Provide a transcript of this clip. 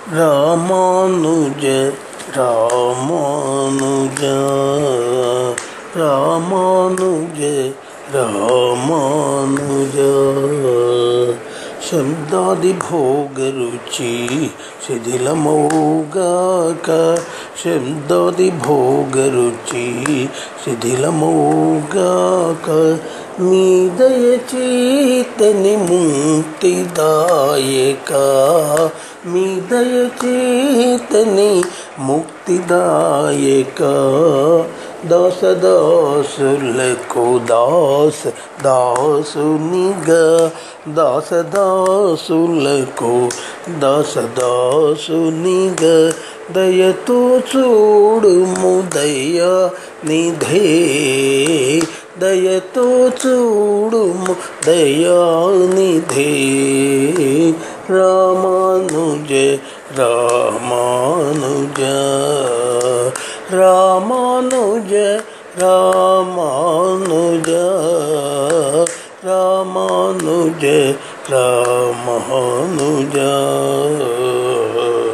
रामानुज रामानुज रामानुज रामानुज शब्दादि भोग रुचि शिथिलमौगाक शब्दादि भोग रुचि शिथिलमौगाक मी दयचेतनि मुक्तिदायक मी दयचेतनि मुक्तिदायक दास दासुలకు दास दासुనిగా दास दासुలకు दास दासुనిగా దయతో చూడుము దయా నిధే దయతో చూడుము దయానిధే రామానుజ రామానుజ రామానుజ రామానుజ రామానుజ రామానుజ